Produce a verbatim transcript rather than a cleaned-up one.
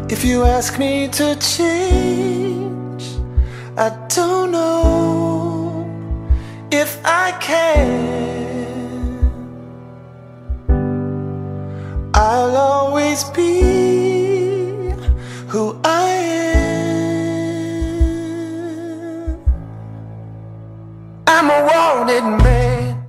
If you ask me to change, I don't know if I can. I'll always be